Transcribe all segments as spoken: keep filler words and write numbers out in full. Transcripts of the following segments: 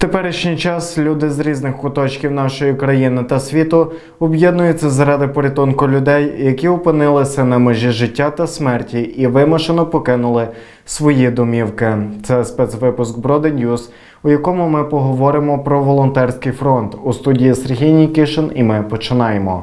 теперішній час люди з різних куточків нашої країни та світу об'єднуються заради порятунку людей, які опинилися на межі життя та смерті і вимушено покинули свої домівки. Це спецвипуск Броди Ньюс, у якому ми поговоримо про волонтерський фронт. У студії Сергій Нікішин, і ми починаємо.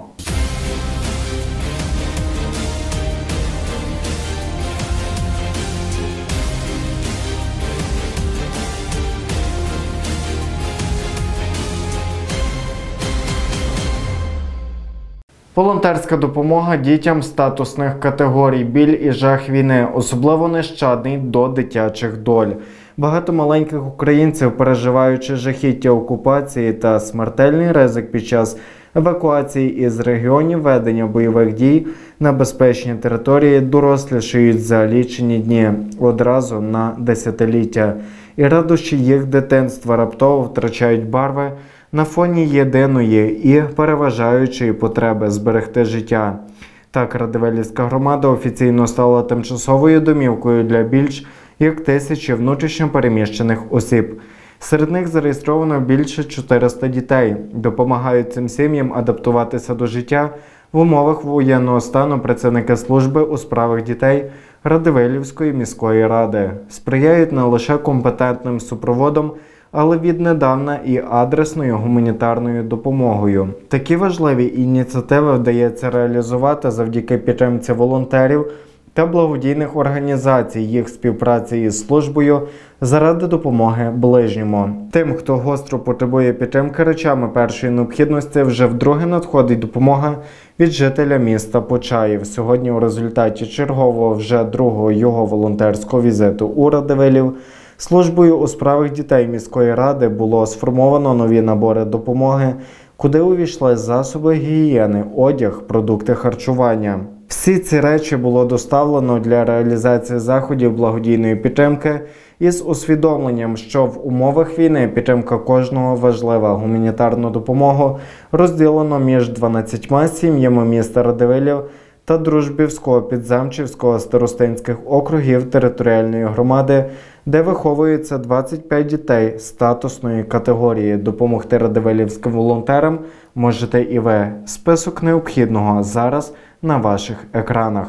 Волонтерська допомога дітям статусних категорій, біль і жах війни, особливо нещадний до дитячих доль. Багато маленьких українців, переживаючи жахіття окупації та смертельний ризик під час евакуації із регіонів ведення бойових дій на безпечні території, дорослішають за лічені дні, одразу на десятиліття. І радощі їх дитинства раптово втрачають барви на фоні єдиної і переважаючої потреби зберегти життя. Так, Радивилівська громада офіційно стала тимчасовою домівкою для більш як тисячі внутрішньо переміщених осіб. Серед них зареєстровано більше чотириста дітей. Допомагають цим сім'ям адаптуватися до життя в умовах воєнного стану працівники служби у справах дітей Радивилівської міської ради. Сприяють не лише компетентним супроводом, але віднедавна і адресною гуманітарною допомогою. Такі важливі ініціативи вдається реалізувати завдяки підтримці волонтерів та благодійних організацій, їх співпраці із службою заради допомоги ближньому. Тим, хто гостро потребує підтримки речами першої необхідності, вже вдруге надходить допомога від жителя міста Почаїв. Сьогодні у результаті чергового вже другого його волонтерського візиту у Радивилів службою у справах дітей міської ради було сформовано нові набори допомоги, куди увійшли засоби гігієни, одяг, продукти харчування. Всі ці речі було доставлено для реалізації заходів благодійної підтримки із усвідомленням, що в умовах війни підтримка кожного важлива. Гуманітарну допомогу розділено між дванадцятьма сім'ями міста Радивилів та Дружбівського, Підзамчівського, Старостинських округів територіальної громади, де виховується двадцять п'ять дітей статусної категорії. Допомогти радивилівським волонтерам можете і ви. Список необхідного зараз на ваших екранах.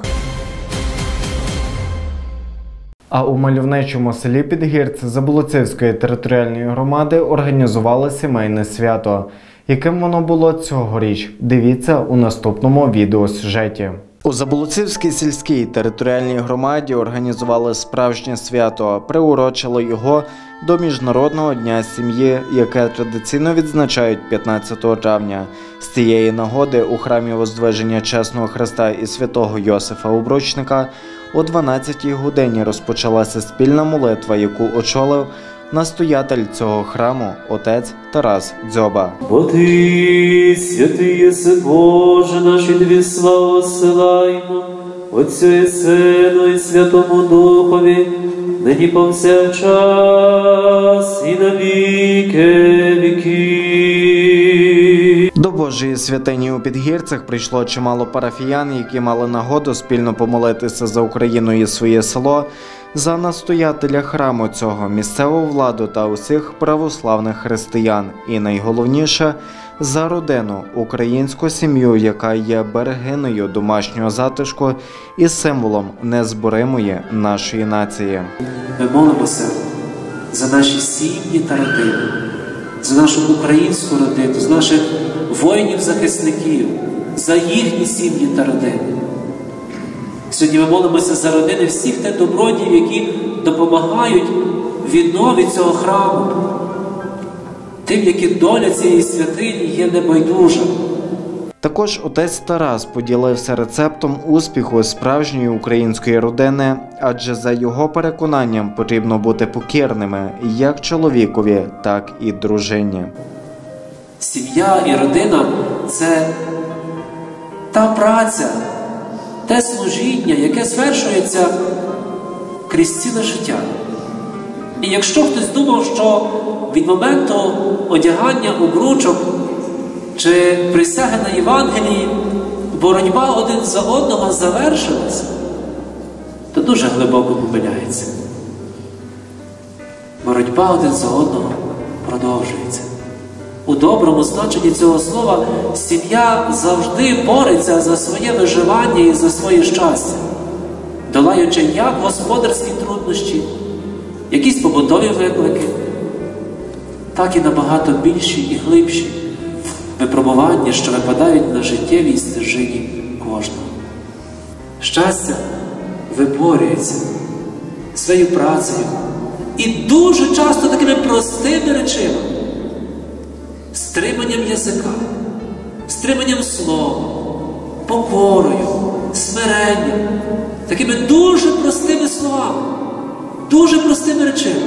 А у мальовничому селі Підгірці Заболоцівської територіальної громади організували сімейне свято. Яким воно було цьогоріч? Дивіться у наступному відеосюжеті. У Заболоцівській сільській територіальній громаді організували справжнє свято, приурочили його до Міжнародного дня сім'ї, яке традиційно відзначають п'ятнадцятого травня. З цієї нагоди у храмі Воздвиження Чесного Христа і святого Йосифа Обручника о дванадцятій годині розпочалася спільна молитва, яку очолив настоятель цього храму отець Тарас Дзьоба. Бо ти, святий єси Боже, наші тобі славу осилаємо, Отцю і Сину і Святому Духові, нині повсякчас і на віки віків. До Божої святині у Підгірцях прийшло чимало парафіян, які мали нагоду спільно помолитися за Україну і своє село, за настоятеля храму цього, місцеву владу та усіх православних християн. І найголовніше – за родину, українську сім'ю, яка є берегинею домашнього затишку і символом незборимої нашої нації. Ми молимося за наші сім'ї та родини, за нашу українську родину, за наших воїнів-захисників, за їхні сім'ї та родини. Сьогодні ми молимося за родини всіх тих добродіїв, які допомагають віднові цього храму, тим, які доля цієї святині є небайдужа. Також отець Тарас поділився рецептом успіху справжньої української родини, адже за його переконанням потрібно бути покірними як чоловікові, так і дружині. Сім'я і родина – це та праця, те служіння, яке звершується крізь ціле життя. І якщо хтось думав, що від моменту одягання обручок чи присяги на Євангелії боротьба один за одного завершилася, то дуже глибоко помиляється. Боротьба один за одного продовжується. У доброму значенні цього слова сім'я завжди бореться за своє виживання і за своє щастя, долаючи як господарські труднощі, якісь побутові виклики, так і набагато більші і глибші випробування, що випадають на життєвій стежині кожного. Щастя виборюється своєю працею і дуже часто такими простими речами. Стриманням язика, стриманням слова, покорою, смиренням, такими дуже простими словами, дуже простими речами,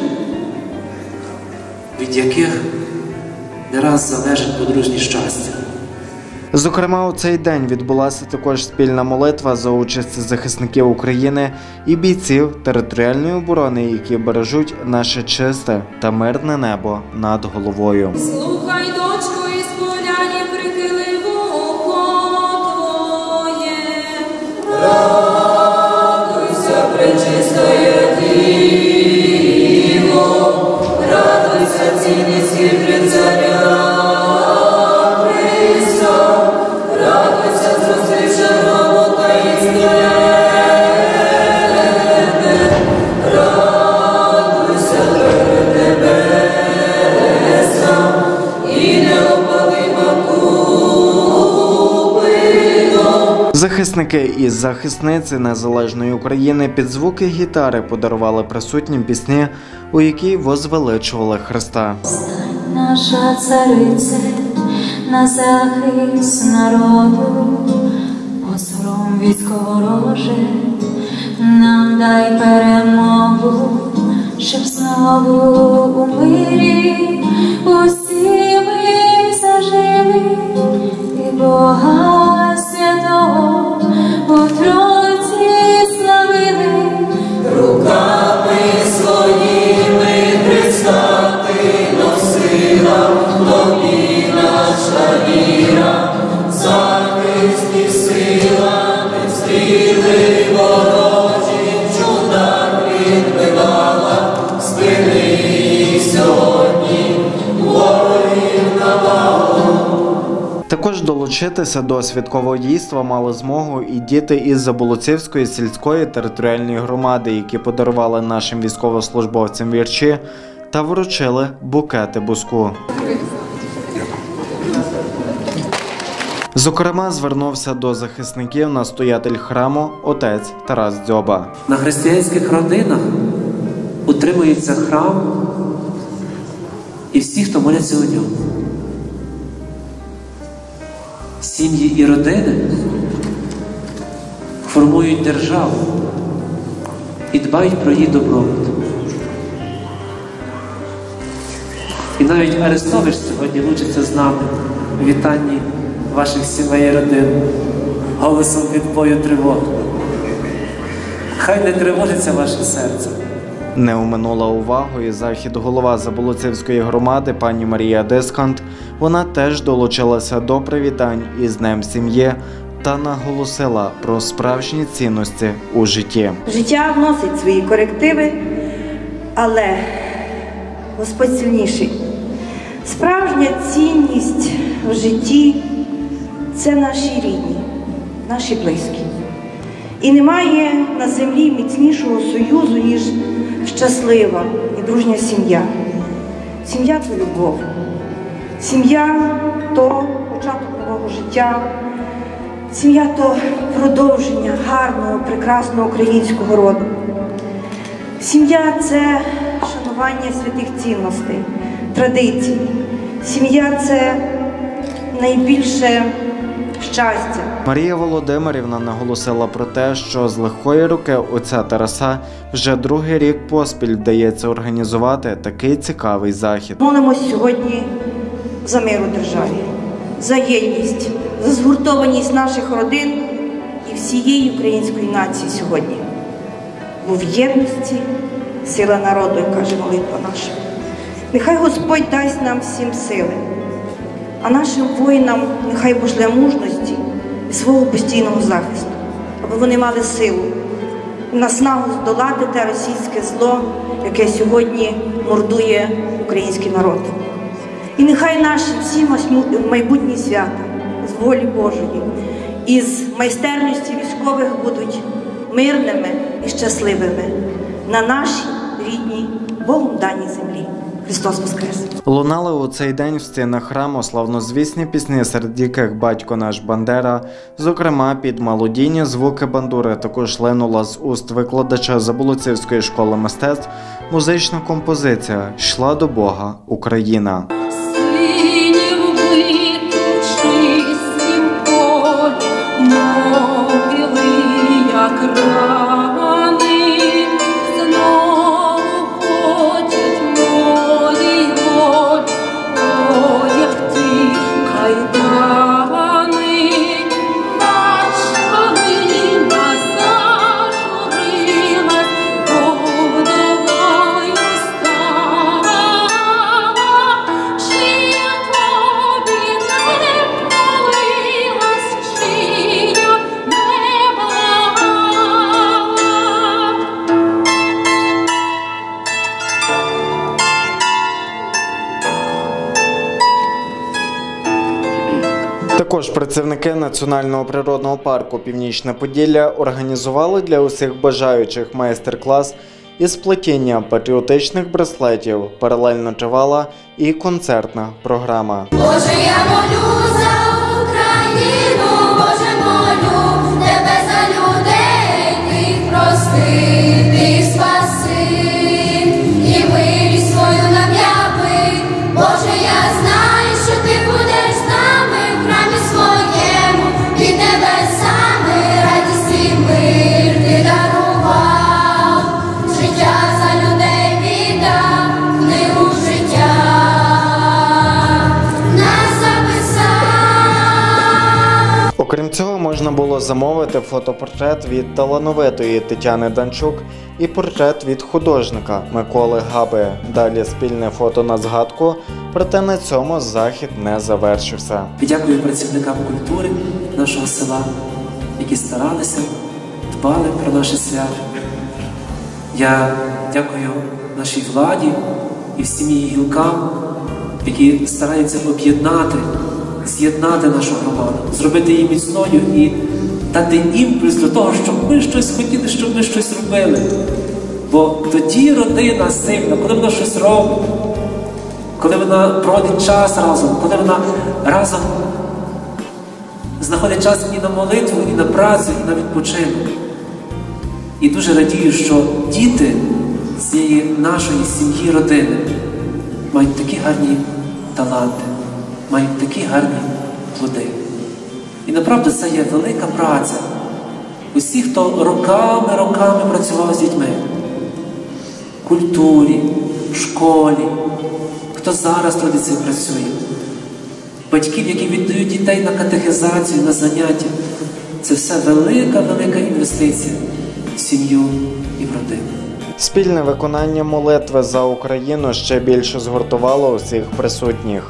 від яких не раз залежить подружнє щастя. Зокрема, у цей день відбулася також спільна молитва за участь захисників України і бійців територіальної оборони, які бережуть наше чисте та мирне небо над головою. Слухай, дочко, із поляні прихили вухо твоє. Радуйся, пречистає Діво, радуйся, цінність при царя. Захисники і захисниці незалежної України під звуки гітари подарували присутнім пісні, у якій возвеличували Христа. Наша царице, на захист народу, осором військо вороже, нам дай перемогу, щоб знову у мирі усі ми зажили і Бога святого у Тройці славили. Руками своїми Христа ти носила, тобі наша віра, захист і сила, стріли ворожі, чуда відбивала, спини їх сьогодні, ворогів навалу. Також долучитися до святкового дійства мали змогу і діти із Заболоцівської сільської територіальної громади, які подарували нашим військовослужбовцям вірші та вручили букети буску. Зокрема, звернувся до захисників настоятель храму отець Тарас Дзьоба. На християнських родинах утримується храм і всі, хто моляться у ньому. Сім'ї і родини формують державу і дбають про її добробут. І навіть Арестович сьогодні лучиться з нами у вітанні ваших сімей і родин голосом відбою тривог. Хай не тривожиться ваше серце. Не оминула увагою захід голова Заболоцівської громади пані Марія Дискант. Вона теж долучилася до привітань із Днем сім'ї та наголосила про справжні цінності у житті. Життя вносить свої корективи, але Господь сильніший. Справжня цінність в житті – це наші рідні, наші близькі. І немає на землі міцнішого союзу, ніж щаслива і дружня сім'я. Сім'я – то любов. Сім'я – то початок нового життя. Сім'я – то продовження гарного, прекрасного українського роду. Сім'я – це шанування святих цінностей, традицій. Сім'я – це найбільше щастя. Марія Володимирівна наголосила про те, що з легкої руки отця Тараса вже другий рік поспіль вдається організувати такий цікавий захід. Молимось сьогодні за мир у державі, за єдність, за згуртованість наших родин і всієї української нації сьогодні. Бо в єдності сила народу, як каже молитва наша. Нехай Господь дасть нам всім сили, а нашим воїнам нехай пошле мужності і свого постійного захисту, аби вони мали силу на снагу здолати те російське зло, яке сьогодні мордує український народ. І нехай наші всі майбутні свята з волі Божої і з майстерності військових будуть мирними і щасливими на нашій рідній, Богом даній землі. Христос Воскрес! Лунали у цей день в стінах храму славнозвісні пісні, серед яких «Батько наш Бандера», зокрема під мелодійні звуки бандури, також линула з уст викладача Заболоцівської школи мистецтв музична композиція «Йшла до Бога Україна». Також працівники Національного природного парку «Північне Поділля» організували для усіх бажаючих майстер-клас із плетіння патріотичних браслетів. Паралельно тривала і концертна програма. Боже, я молю за Україну, Боже, молю тебе за людей, ти прости, ти спаси, і милість свою нам яви. Боже, я знаю, що ти будеш з нами в храмі своєму, під небесами радість і мир ти дарував, життя за людей віддав, книгу життя нас записав. Окрім цього, можна було замовити фотопортрет від талановитої Тетяни Данчук і портрет від художника Миколи Габи. Далі спільне фото на згадку, проте на цьому захід не завершився. Дякую працівникам культури нашого села, які старалися, дбали про наше свято. Я дякую нашій владі і всім її гілкам, які стараються об'єднати, з'єднати нашу громаду, зробити її міцною і дати імпульс до того, щоб ми щось хотіли, щоб ми щось робили. Бо тоді родина сильна, коли вона щось робить, коли вона проводить час разом, коли вона разом знаходить час і на молитву, і на працю, і на відпочинок. І дуже радію, що діти цієї нашої сім'ї, родини мають такі гарні таланти, мають такі гарні плоди. І направду це є велика праця. Усі, хто роками, роками працював з дітьми, в культурі, в школі, хто зараз традиційно працює, батьків, які віддають дітей на катехизацію, на заняття. Це все велика-велика інвестиція в сім'ю і в родину. Спільне виконання молитви за Україну ще більше згуртувало усіх присутніх.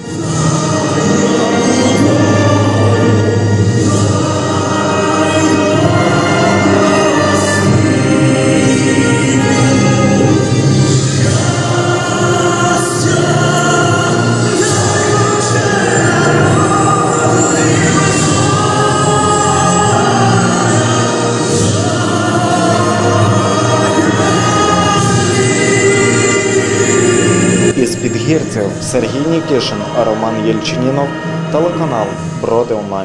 Із Підгірців Сергій Нікішин, а Роман Єльчинінов, телеканал Броди Онлайн.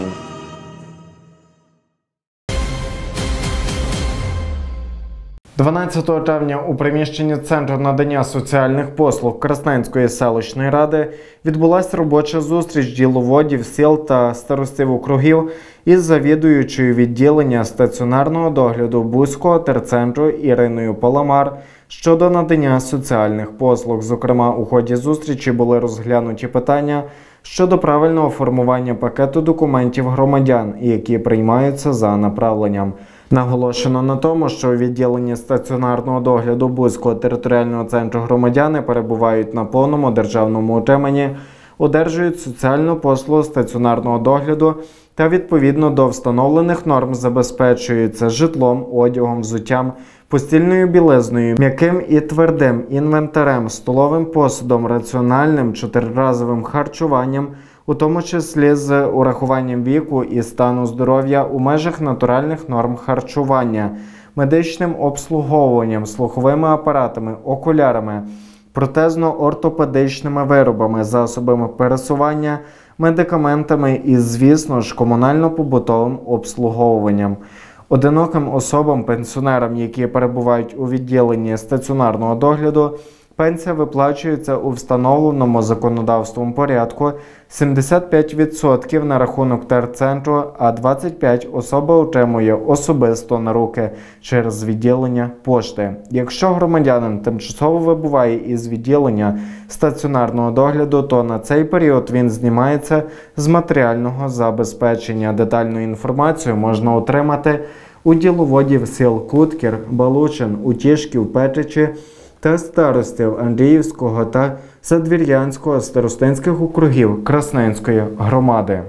дванадцятого травня у приміщенні Центру надання соціальних послуг Красненської селищної ради відбулася робоча зустріч діловодів сіл та старостів округів із завідуючою відділення стаціонарного догляду Буського терцентру Іриною Паламар щодо надання соціальних послуг. Зокрема, у ході зустрічі були розглянуті питання щодо правильного формування пакету документів громадян, які приймаються за направленням. Наголошено на тому, що у відділенні стаціонарного догляду Буського територіального центру громадяни перебувають на повному державному утриманні, одержують соціальну послугу стаціонарного догляду та відповідно до встановлених норм забезпечуються житлом, одягом, взуттям, постільною білизною, м'яким і твердим інвентарем, столовим посудом, раціональним чотириразовим харчуванням, у тому числі з урахуванням віку і стану здоров'я у межах натуральних норм харчування, медичним обслуговуванням, слуховими апаратами, окулярами, протезно-ортопедичними виробами, засобами пересування, медикаментами і, звісно ж, комунально-побутовим обслуговуванням. Одиноким особам, пенсіонерам, які перебувають у відділенні стаціонарного догляду, пенсія виплачується у встановленому законодавством порядку сімдесят п'ять відсотків на рахунок терцентру, а двадцять п'ять відсотків особа отримує особисто на руки через відділення пошти. Якщо громадянин тимчасово вибуває із відділення стаціонарного догляду, то на цей період він знімається з матеріального забезпечення. Детальну інформацію можна отримати у діловодів сіл Куткір, Балучин, Утішків, Петричі та старостів Андріївського та Задвір'янського старостинських округів Красненської громади.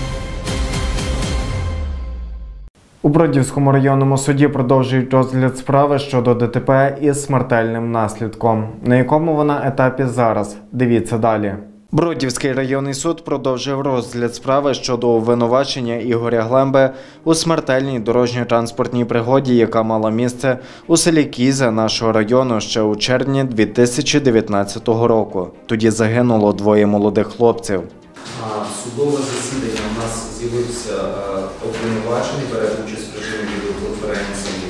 У Бродівському районному суді продовжують розгляд справи щодо ДТП із смертельним наслідком. На якому вона етапі зараз? Дивіться далі. Бродівський районний суд продовжив розгляд справи щодо обвинувачення Ігоря Глемби у смертельній дорожньо-транспортній пригоді, яка мала місце у селі Кізя нашого району ще у червні дві тисячі дев'ятнадцятого року. Тоді загинуло двоє молодих хлопців. Судове засідання у нас з'явився обвинувачений, бере участь в режимі відеоконференції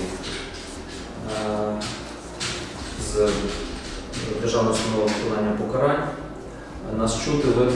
з Державної установи виконання покарань. Нас чути, видно?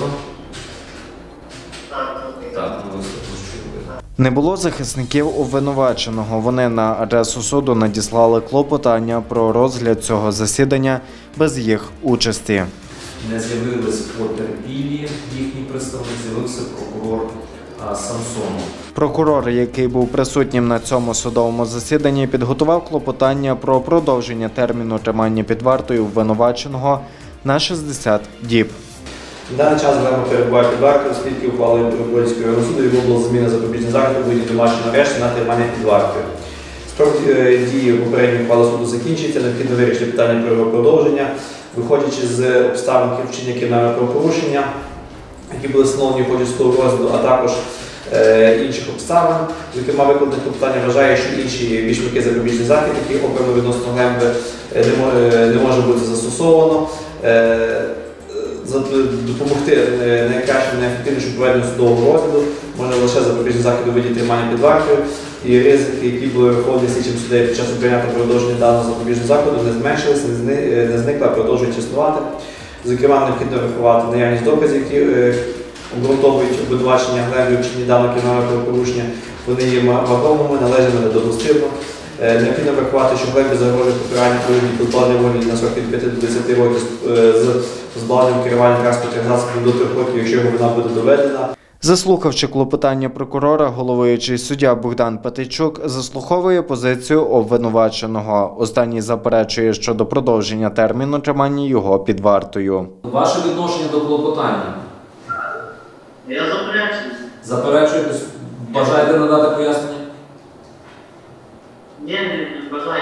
Так, ми чути. Не було захисників обвинуваченого. Вони на адресу суду надіслали клопотання про розгляд цього засідання без їх участі. Не з'явились потерпілі, їхній представник, з'явився прокурор Самсонов. Прокурор, який був присутнім на цьому судовому засіданні, підготував клопотання про продовження терміну тримання під вартою обвинуваченого на шістдесят діб. На даний час Глемба перебуває під вартою, оскільки ухвалою Бродівського районного суду його було заміна запобіжний захід у вигляді домашнього арешту на тримання під вартою. Строк дії попередньої ухвали суду закінчується, необхідно вирішити питання про його продовження, виходячи з обставин вчинення кримінального правопорушення, які були встановлені в ході судового розгляду, а також е, інших обставин. Зокрема, викладене клопотання вважає, що інші більш м'який запобіжний захід, який обрано відносно Глемби, не може, не може бути застосовано. Е, допомогти найкращим, найефективнішим проведенню судового розгляду може лише запобіжний захід у виді тримання під вартою, і ризики, які були враховані слідчим суддею під час обрання та продовження даного запобіжного заходу, не зменшилися, не зникли, а продовжують існувати. Зокрема, необхідно врахувати наявність доказів, які обґрунтовують обвинувачення Глемби у вчиненні даного кримінального правопорушення. Вони є вагомими, належними, недопустимо. Необхідно врахувати, що Глембі загрожує покарання у вигляді позбавлення волі на строк від п'яти до десяти років з позбавленням керування транспортним засобом до трьох років, якщо вона буде доведена. Заслухавши клопотання прокурора, головуючий суддя Богдан Патейчук заслуховує позицію обвинуваченого. Останній заперечує щодо продовження терміну тримання його під вартою. Ваше відношення до клопотання? Я заперечую. Заперечуєте? Бажаєте надати пояснення? Ні, не бажаю.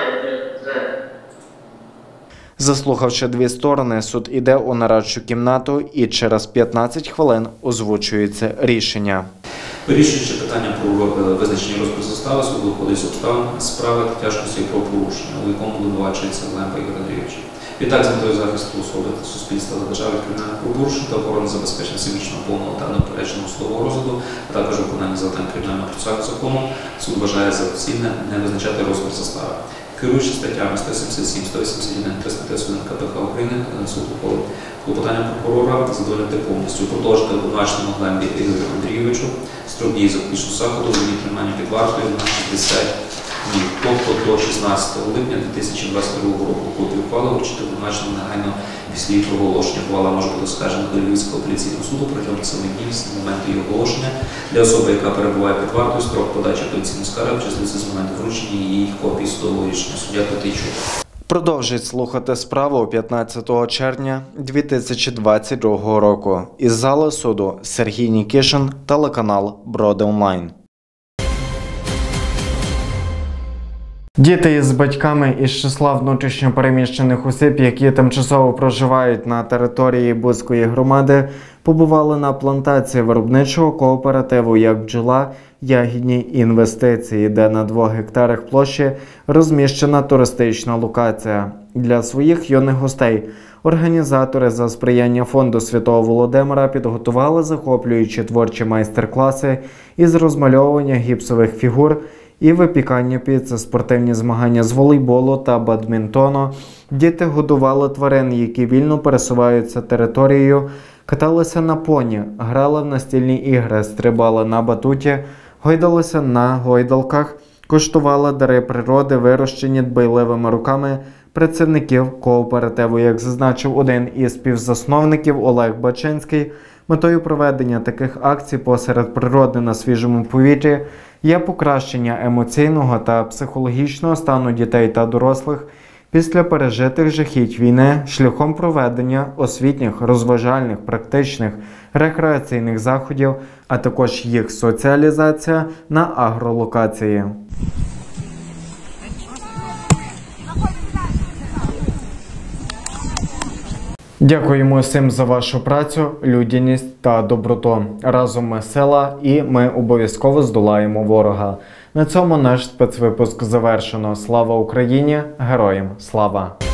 Заслухавши дві сторони, суд іде у нарадчу кімнату і через п'ятнадцять хвилин озвучується рішення. Вирішуючи питання про визначення розпису застави, суд виходить з обставин справи та тяжкості правопорушення, у якому обвинувачується Глемба Ігор Андрійович. Відтак, з метою захисту особи та суспільства та держави від кримінальних правопорушень та охорони забезпечення всебічного, повного та неупередженого судового розгляду, а також виконання завдань кримінального процесуального закону, суд вважає за доцільне не визначати розмір застави. Керуючи статтями сто сімдесят сім, сто вісімдесят один, триста тридцять один ка пе ка України, суд ухвалив клопотання прокурора задовольнити повністю, продовжити обвинуваченому Глембі Ігорю Андрійовичу строк дії запобіжного заходу у виді тримання під вартою на шістдесят днів, тобто до шістнадцятого липня дві тисячі двадцять другого року. Копію ухвали вручити обвинуваченому негайно після її проголошення. Ухвала може бути оскаржена до Львівського апеляційного суду протягом семи днів з моменту її оголошення. Для особи, яка перебуває під вартою, строк подачі апеляційної скарги числиться з моменту вручення її копії судового рішення. Суддя Патейчук. Продовжіть слухати справу п'ятнадцятого червня дві тисячі двадцять другого року. Із зали суду Сергій Нікішин, телеканал Броди Онлайн. Діти із батьками із числа внутрішньо переміщених осіб, які тимчасово проживають на території Буської громади, побували на плантації виробничого кооперативу «Як бджола. Ягідні інвестиції», де на двох гектарах площі розміщена туристична локація. Для своїх юних гостей організатори за сприяння фонду Святого Володимира підготували захоплюючі творчі майстер-класи із розмальовування гіпсових фігур і випікання піци, спортивні змагання з волейболу та бадмінтону. Діти годували тварин, які вільно пересуваються територією, каталися на поні, грали в настільні ігри, стрибали на батуті, гойдалися на гойдалках, куштували дари природи, вирощені дбайливими руками працівників кооперативу. Як зазначив один із співзасновників Олег Бачинський, метою проведення таких акцій посеред природи на свіжому повітрі є покращення емоційного та психологічного стану дітей та дорослих після пережитих жахіть війни шляхом проведення освітніх, розважальних, практичних, рекреаційних заходів, а також їх соціалізація на агролокації. Дякуємо всім за вашу працю, людяність та доброту. Разом ми сила і ми обов'язково здолаємо ворога. На цьому наш спецвипуск завершено. Слава Україні! Героям слава!